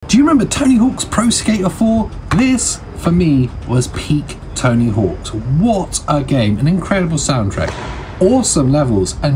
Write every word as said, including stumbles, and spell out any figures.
Do you remember Tony Hawk's Pro Skater four? This, for me, was peak Tony Hawk's. What a game, an incredible soundtrack, awesome levels, and